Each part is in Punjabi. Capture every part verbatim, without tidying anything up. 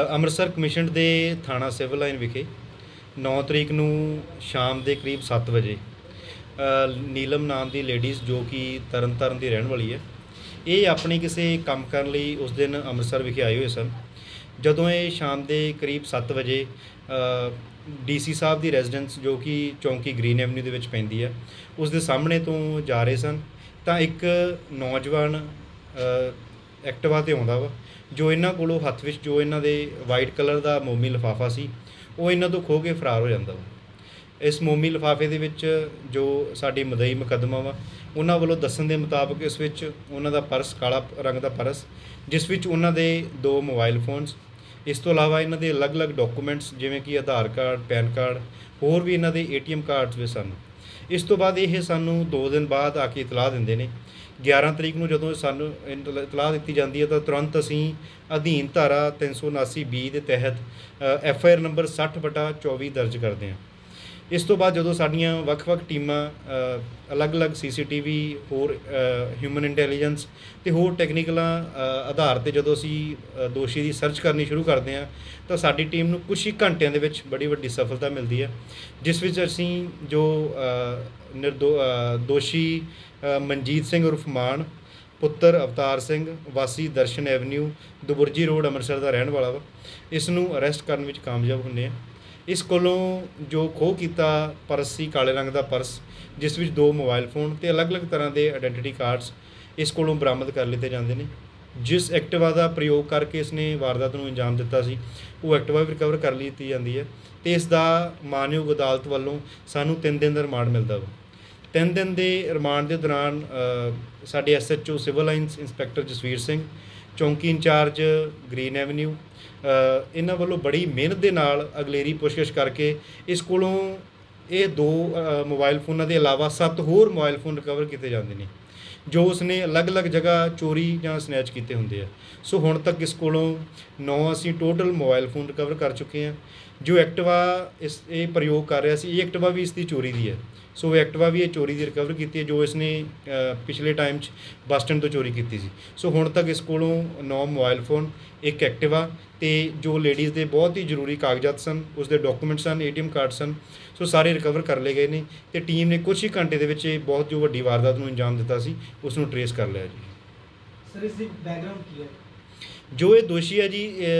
ਅੰਮ੍ਰਿਤਸਰ ਕਮਿਸ਼ਨ ਦੇ ਥਾਣਾ ਸਿਵਲ ਲਾਈਨ ਵਿਖੇ ਨੌ ਤਰੀਕ ਨੂੰ ਸ਼ਾਮ ਦੇ ਕਰੀਬ ਸੱਤ ਵਜੇ ਨੀਲਮ ਨਾਮ ਦੀ ਲੇਡੀਜ਼ ਜੋ ਕਿ ਤਰਨ ਤਾਰਨ ਦੀ ਰਹਿਣ ਵਾਲੀ ਹੈ, ਇਹ ਆਪਣੀ ਕਿਸੇ ਕੰਮ ਕਰਨ ਲਈ ਉਸ ਦਿਨ ਅੰਮ੍ਰਿਤਸਰ ਵਿਖੇ ਆਏ ਹੋਏ ਸਨ। ਜਦੋਂ ਇਹ ਸ਼ਾਮ ਦੇ ਕਰੀਬ ਸੱਤ ਵਜੇ ਡੀ ਸੀ ਸਾਹਿਬ ਦੀ ਰੈਜ਼ੀਡੈਂਸ ਜੋ ਕਿ ਚੌਂਕੀ ਗ੍ਰੀਨ ਐਵਨਿਊ ਦੇ ਵਿੱਚ ਪੈਂਦੀ ਹੈ, ਉਸ ਦੇ ਸਾਹਮਣੇ ਤੋਂ ਜਾ ਰਹੇ ਸਨ ਤਾਂ ਇੱਕ ਨੌਜਵਾਨ ਐਕਟਿਵਾ 'ਤੇ ਆਉਂਦਾ ਵਾ, ਜੋ ਇਹਨਾਂ ਕੋਲੋਂ ਹੱਥ ਵਿੱਚ ਜੋ ਇਹਨਾਂ ਦੇ ਵਾਈਟ ਕਲਰ ਦਾ ਮੋਮੀ ਲਿਫਾਫਾ ਸੀ ਉਹ ਇਹਨਾਂ ਤੋਂ ਖੋਹ ਕੇ ਫਰਾਰ ਹੋ ਜਾਂਦਾ ਵਾ। ਇਸ ਮੋਮੀ ਲਿਫਾਫੇ ਦੇ ਵਿੱਚ ਜੋ ਸਾਡੀ ਮਦਈ ਮੁਕੱਦਮਾ ਵਾ ਉਹਨਾਂ ਵੱਲੋਂ ਦੱਸਣ ਦੇ ਮੁਤਾਬਕ ਇਸ ਵਿੱਚ ਉਹਨਾਂ ਦਾ ਪਰਸ, ਕਾਲਾ ਰੰਗ ਦਾ ਪਰਸ, ਜਿਸ ਵਿੱਚ ਉਹਨਾਂ ਦੇ ਦੋ ਮੋਬਾਈਲ ਫੋਨਸ, ਇਸ ਤੋਂ ਇਲਾਵਾ ਇਹਨਾਂ ਦੇ ਅਲੱਗ-ਅਲੱਗ ਡਾਕੂਮੈਂਟਸ ਜਿਵੇਂ ਕਿ ਆਧਾਰ ਕਾਰਡ, ਪੈਨ ਕਾਰਡ, ਹੋਰ ਵੀ ਇਹਨਾਂ ਦੇ ਏ ਟੀ ਐਮ ਕਾਰਡਸ ਵੀ ਸਨ। ਇਸ ਤੋਂ ਬਾਅਦ ਇਹ ਸਾਨੂੰ ਦੋ ਦਿਨ ਬਾਅਦ ਆ ਕੇ ਇਤਲਾਹ ਦਿੰਦੇ ਨੇ। ਗਿਆਰਾਂ ਤਰੀਕ ਨੂੰ ਜਦੋਂ ਸਾਨੂੰ ਇਤਲਾਹ ਦਿੱਤੀ ਜਾਂਦੀ ਹੈ ਤਾਂ ਤੁਰੰਤ ਅਸੀਂ ਅਧੀਨ ਧਾਰਾ ਤਿੰਨ ਸੌ ਉਨਾਸੀ ਬੀ ਦੇ ਤਹਿਤ ਐਫ ਆਈ ਆਰ ਨੰਬਰ ਸੱਠ ਬਟਾ ਚੌਵੀ ਦਰਜ ਕਰਦੇ ਹਾਂ। ਇਸ ਤੋਂ ਬਾਅਦ ਜਦੋਂ ਸਾਡੀਆਂ ਵੱਖ-ਵੱਖ ਟੀਮਾਂ ਅਲੱਗ-ਅਲੱਗ ਸੀ ਸੀ ਟੀ ਵੀ, ਹੋਰ ਹਿਊਮਨ ਇੰਟੈਲੀਜੈਂਸ ਅਤੇ ਹੋਰ ਟੈਕਨੀਕਲਾਂ ਆਧਾਰ 'ਤੇ ਜਦੋਂ ਅਸੀਂ ਦੋਸ਼ੀ ਦੀ ਸਰਚ ਕਰਨੀ ਸ਼ੁਰੂ ਕਰਦੇ ਹਾਂ ਤਾਂ ਸਾਡੀ ਟੀਮ ਨੂੰ ਕੁਛ ਹੀ ਘੰਟਿਆਂ ਦੇ ਵਿੱਚ ਬੜੀ ਵੱਡੀ ਸਫਲਤਾ ਮਿਲਦੀ ਹੈ, ਜਿਸ ਵਿੱਚ ਅਸੀਂ ਜੋ ਨਿਰਦੋ ਦੋਸ਼ੀ ਮਨਜੀਤ ਸਿੰਘ ਉਰਫ ਮਾਨ ਪੁੱਤਰ ਅਵਤਾਰ ਸਿੰਘ ਵਾਸੀ ਦਰਸ਼ਨ ਐਵਨਿਊ ਦੁਬੁਰਜੀ ਰੋਡ ਅੰਮ੍ਰਿਤਸਰ ਦਾ ਰਹਿਣ ਵਾਲਾ ਵਾ, ਇਸ ਨੂੰ ਅਰੈਸਟ ਕਰਨ ਵਿੱਚ ਕਾਮਯਾਬ ਹੁੰਦੇ ਹਾਂ। ਇਸ ਕੋਲੋਂ ਜੋ ਖੋਹ ਕੀਤਾ ਪਰਸ ਸੀ, ਕਾਲੇ ਰੰਗ ਦਾ ਪਰਸ, ਜਿਸ ਵਿੱਚ ਦੋ ਮੋਬਾਈਲ ਫੋਨ ਅਤੇ ਅਲੱਗ-ਅਲੱਗ ਤਰ੍ਹਾਂ ਦੇ ਆਈਡੈਂਟੀਟੀ ਕਾਰਡਸ ਇਸ ਕੋਲੋਂ ਬਰਾਮਦ ਕਰ ਲਿੱਤੇ ਜਾਂਦੇ ਨੇ। ਜਿਸ ਐਕਟਿਵਾ ਦਾ ਪ੍ਰਯੋਗ ਕਰਕੇ ਇਸਨੇ ਵਾਰਦਾਤ ਨੂੰ ਅੰਜਾਮ ਦਿੱਤਾ ਸੀ ਉਹ ਐਕਟਿਵਾ ਵੀ ਰਿਕਵਰ ਕਰ ਲਿੱਤੀ ਜਾਂਦੀ ਹੈ ਅਤੇ ਇਸ ਦਾ ਮਾਨਯੋਗ ਅਦਾਲਤ ਵੱਲੋਂ ਸਾਨੂੰ ਤਿੰਨ ਦਿਨ ਦਾ ਰਿਮਾਂਡ ਮਿਲਦਾ ਵਾ। ਤਿੰਨ ਦਿਨ ਦੇ ਰਿਮਾਂਡ ਦੇ ਦੌਰਾਨ ਸਾਡੇ S H O civil lines inspector Jasvir Singh, ਚੌਂਕੀ ਇੰਚਾਰਜ ਗ੍ਰੀਨ ਐਵਨਿਊ, ਇਹਨਾਂ ਵੱਲੋਂ ਬੜੀ ਮਿਹਨਤ ਦੇ ਨਾਲ ਅਗਲੇਰੀ ਪੁੱਛਗਿੱਛ ਕਰਕੇ ਇਸ ਕੋਲੋਂ ਇਹ ਦੋ ਮੋਬਾਈਲ ਫੋਨਾਂ ਦੇ ਇਲਾਵਾ ਸੱਤ ਹੋਰ ਮੋਬਾਈਲ ਫੋਨ ਰਿਕਵਰ ਕੀਤੇ ਜਾਂਦੇ ਨੇ, ਜੋ ਉਸਨੇ ਅਲੱਗ-ਅਲੱਗ ਜਗ੍ਹਾ ਚੋਰੀ ਜਾਂ ਸਨੈਚ ਕੀਤੇ ਹੁੰਦੇ ਆ। ਸੋ ਹੁਣ ਤੱਕ ਇਸ ਕੋਲੋਂ ਨੌ ਅਸੀਂ ਟੋਟਲ ਮੋਬਾਈਲ ਫੋਨ ਰਿਕਵਰ ਕਰ ਚੁੱਕੇ ਹਾਂ। ਜੋ ਐਕਟਿਵਾ ਇਸ ਇਹ ਪ੍ਰਯੋਗ ਕਰ ਰਿਹਾ ਸੀ, ਇਹ ਐਕਟਿਵਾ ਵੀ ਇਸ ਦੀ ਚੋਰੀ ਦੀ ਹੈ। ਸੋ ਐਕਟਿਵਾ ਵੀ ਇਹ ਚੋਰੀ ਦੀ ਰਿਕਵਰ ਕੀਤੀ ਹੈ, ਜੋ ਇਸਨੇ ਪਿਛਲੇ ਟਾਈਮ 'ਚ ਬੱਸ ਸਟੈਂਡ ਤੋਂ ਚੋਰੀ ਕੀਤੀ ਸੀ। ਸੋ ਹੁਣ ਤੱਕ ਇਸ ਕੋਲੋਂ ਨੌ ਮੋਬਾਈਲ ਫੋਨ, ਇੱਕ ਐਕਟਿਵਾ ਅਤੇ ਜੋ ਲੇਡੀਜ਼ ਦੇ ਬਹੁਤ ਹੀ ਜ਼ਰੂਰੀ ਕਾਗਜ਼ਾਤ ਸਨ, ਉਸਦੇ ਡਾਕੂਮੈਂਟ ਸਨ, ਏ ਟੀ ਐਮ ਕਾਰਡ ਸਨ, ਸੋ ਸਾਰੇ ਰਿਕਵਰ ਕਰ ਲਏ ਗਏ ਨੇ ਅਤੇ ਟੀਮ ਨੇ ਕੁਛ ਹੀ ਘੰਟੇ ਦੇ ਵਿੱਚ ਇਹ ਬਹੁਤ ਜੋ ਵੱਡੀ ਵਾਰਦਾਤ ਨੂੰ ਅੰਜਾਮ ਦਿੱਤਾ ਸੀ ਉਸ ਨੂੰ ਟਰੇਸ ਕਰ ਲਿਆ ਜੀ। ਸਰ, ਇਸ ਦੀ ਬੈਕਗਰਾਉਂਡ ਕੀ ਹੈ? ਜੋ ਇਹ ਦੋਸ਼ੀ ਹੈ ਜੀ,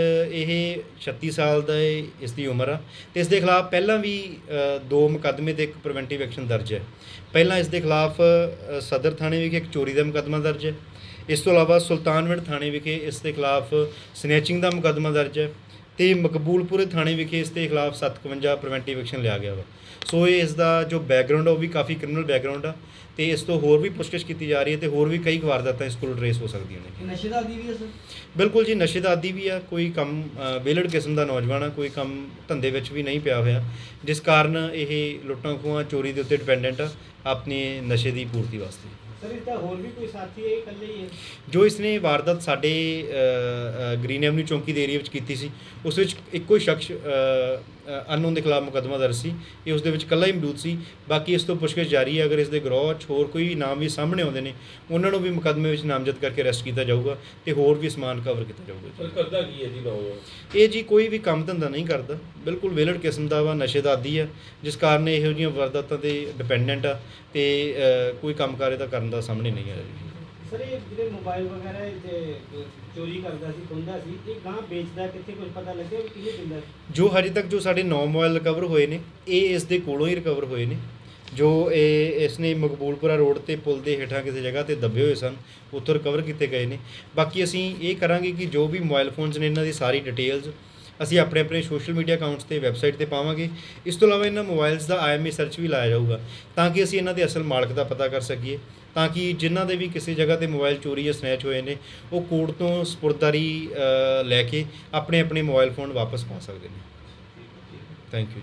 ਇਹ ਛੱਤੀ ਸਾਲ ਦਾ ਇਸ ਦੀ ਉਮਰ ਆ ਅਤੇ ਇਸ ਦੇ ਖਿਲਾਫ ਪਹਿਲਾਂ ਵੀ ਦੋ ਮੁਕੱਦਮੇ ਅਤੇ ਇੱਕ ਪ੍ਰੀਵੈਂਟਿਵ ਐਕਸ਼ਨ ਦਰਜ ਹੈ। ਪਹਿਲਾਂ ਇਸ ਦੇ ਖਿਲਾਫ ਸਦਰ ਥਾਣੇ ਵਿਖੇ ਇੱਕ ਚੋਰੀ ਦਾ ਮੁਕੱਦਮਾ ਦਰਜ ਹੈ। ਇਸ ਤੋਂ ਇਲਾਵਾ ਸੁਲਤਾਨਵਿੰਡ ਥਾਣੇ ਵਿਖੇ ਇਸ ਦੇ ਖਿਲਾਫ ਸਨੈਚਿੰਗ ਦਾ ਮੁਕੱਦਮਾ ਦਰਜ ਹੈ ਅਤੇ ਮਕਬੂਲਪੁਰੇ ਥਾਣੇ ਵਿਖੇ ਇਸ ਦੇ ਖਿਲਾਫ ਸੱਤ ਇਕਵੰਜਾ ਪ੍ਰੀਵੈਂਟਿਵ ਐਕਸ਼ਨ ਲਿਆ ਗਿਆ ਵਾ। ਸੋ ਇਹ ਇਸ ਦਾ ਜੋ ਬੈਕਗਰਾਊਂਡ ਆ ਉਹ ਵੀ ਕਾਫੀ ਕ੍ਰਿਮੀਨਲ ਬੈਕਗਰਾਊਂਡ ਆ ਅਤੇ ਇਸ ਤੋਂ ਹੋਰ ਵੀ ਪੁੱਛਗਿੱਛ ਕੀਤੀ ਜਾ ਰਹੀ ਹੈ ਅਤੇ ਹੋਰ ਵੀ ਕਈ ਵਾਰਦਾਤਾਂ ਇਸ ਕੋਲ ਟਰੇਸ ਹੋ ਸਕਦੀਆਂ ਨੇ। ਨਸ਼ੇ ਦਾ ਆਦੀ ਵੀ ਹੈ ਸਰ? ਬਿਲਕੁਲ ਜੀ, ਨਸ਼ੇ ਦਾ ਆਦੀ ਵੀ ਆ, ਕੋਈ ਕੰਮ ਵਿਹਲੜ ਕਿਸਮ ਦਾ ਨੌਜਵਾਨ ਆ, ਕੋਈ ਕੰਮ ਧੰਦੇ ਵਿੱਚ ਵੀ ਨਹੀਂ ਪਿਆ ਹੋਇਆ, ਜਿਸ ਕਾਰਨ ਇਹ ਲੁੱਟਾਂ ਖੋਹਾਂ ਚੋਰੀ ਦੇ ਉੱਤੇ ਡਿਪੈਂਡੈਂਟ ਆ ਆਪਣੇ ਨਸ਼ੇ ਦੀ ਪੂਰਤੀ ਵਾਸਤੇ। ਸਰ, ਇਸ ਦਾ ਹੋਰ ਵੀ ਕੋਈ ਸਾਥੀ ਹੈ, ਇਕੱਲੇ ਹੀ ਹੈ? ਜੋ ਇਸਨੇ ਵਾਰਦਾਤ ਸਾਡੇ ਗ੍ਰੀਨ ਐਵਨਿਊ ਚੌਂਕੀ ਦੇ ਏਰੀਆ ਵਿੱਚ ਕੀਤੀ ਸੀ, ਉਸ ਵਿੱਚ ਇੱਕੋ ਹੀ ਸ਼ਖਸ ਅਨਨੋਨ ਦੇ ਖਿਲਾਫ ਮੁਕੱਦਮਾ ਦਰਜ ਸੀ, ਇਹ ਉਸ ਦੇ ਵਿੱਚ ਇਕੱਲਾ ਹੀ ਮੌਜੂਦ ਸੀ। ਬਾਕੀ ਇਸ ਤੋਂ ਪੁੱਛਗਿੱਛ ਜਾਰੀ ਹੈ। ਅਗਰ ਇਸ ਦੇ ਗਰੋਹ 'ਚ ਹੋਰ ਕੋਈ ਨਾਮ ਵੀ ਸਾਹਮਣੇ ਆਉਂਦੇ ਨੇ ਉਹਨਾਂ ਨੂੰ ਵੀ ਮੁਕੱਦਮੇ ਵਿੱਚ ਨਾਮਜ਼ਦ ਕਰਕੇ ਅਰੈਸਟ ਕੀਤਾ ਜਾਊਗਾ ਅਤੇ ਹੋਰ ਵੀ ਸਮਾਨ ਕਵਰ ਕੀਤਾ ਜਾਊਗਾ। ਸਰ, ਕਰਦਾ ਕੀ ਹੈ ਜੀ ਨੌਜਵਾਨ? ਇਹ ਜੀ ਕੋਈ ਵੀ ਕੰਮ ਧੰਦਾ ਨਹੀਂ ਕਰਦਾ, ਬਿਲਕੁਲ ਵਿਹਲੜ ਕਿਸਮ ਦਾ ਵਾ, ਨਸ਼ੇ ਦਾ ਆਦੀ ਆ, ਜਿਸ ਕਾਰਨ ਇਹੋ ਜਿਹੀਆਂ ਵਾਰਦਾਤਾਂ 'ਤੇ ਡਿਪੈਂਡੈਂਟ ਆ ਅਤੇ ਕੋਈ ਕੰਮ ਕਾਰ ਇਹਦਾ ਕਰਨ ਦਾ ਸਾਹਮਣੇ ਨਹੀਂ ਆਇਆ ਜੀ। ਸਰ, ਇਹ ਜਿਹੜੇ ਮੋਬਾਈਲ ਵਗੈਰਾ ਚੋਰੀ ਕਰਦਾ ਸੀ, ਖੁੰਦਾ ਸੀ, ਇਹ ਗਾਂ ਵੇਚਦਾ ਕਿੱਥੇ, ਕੁਝ ਪਤਾ ਲੱਗਿਆ ਵੀ ਕਿਹਨੇ ਦਿੰਦਾ? ਜੋ ਹਜੇ ਤੱਕ ਜੋ ਸਾਡੇ ਨੌ ਮੋਬਾਈਲ ਰਿਕਵਰ ਹੋਏ ਨੇ ਇਹ ਇਸ ਦੇ ਕੋਲੋਂ ਹੀ ਰਿਕਵਰ ਹੋਏ ਨੇ। ਜੋ ਇਹ ਇਸਨੇ ਮਕਬੂਲਪੁਰਾ ਰੋਡ 'ਤੇ ਪੁਲ ਦੇ ਹੇਠਾਂ ਕਿਸੇ ਜਗ੍ਹਾ 'ਤੇ ਦੱਬੇ ਹੋਏ ਸਨ, ਉੱਥੋਂ ਰਿਕਵਰ ਕੀਤੇ ਗਏ ਨੇ। ਬਾਕੀ ਅਸੀਂ ਇਹ ਕਰਾਂਗੇ ਕਿ ਜੋ ਵੀ ਮੋਬਾਈਲ ਫੋਨਸ ਨੇ ਇਹਨਾਂ ਦੀ ਸਾਰੀ ਡਿਟੇਲਸ ਅਸੀਂ ਆਪਣੇ ਆਪਣੇ ਸੋਸ਼ਲ ਮੀਡੀਆ ਅਕਾਊਂਟਸ 'ਤੇ ਵੈਬਸਾਈਟ 'ਤੇ ਪਾਵਾਂਗੇ। ਇਸ ਤੋਂ ਇਲਾਵਾ ਇਹਨਾਂ ਮੋਬਾਈਲਸ ਦਾ ਆਈ ਐਮ ਈ ਸਰਚ ਵੀ ਲਾਇਆ ਜਾਊਗਾ ਤਾਂ ਕਿ ਅਸੀਂ ਇਹਨਾਂ ਦੇ ਅਸਲ ਮਾਲਕ ਦਾ ਪਤਾ ਕਰ ਸਕੀਏ, ਤਾਂ ਕਿ ਜਿਨ੍ਹਾਂ ਦੇ ਵੀ ਕਿਸੇ ਜਗ੍ਹਾ 'ਤੇ ਮੋਬਾਈਲ ਚੋਰੀ ਜਾਂ ਸਨੈਚ ਹੋਏ ਨੇ ਉਹ ਕੋਰਟ ਤੋਂ ਸਪੁਰਦਗੀ ਲੈ ਕੇ ਆਪਣੇ ਆਪਣੇ ਮੋਬਾਈਲ ਫੋਨ ਵਾਪਸ ਪਾ ਸਕਦੇ ਨੇ। Thank you.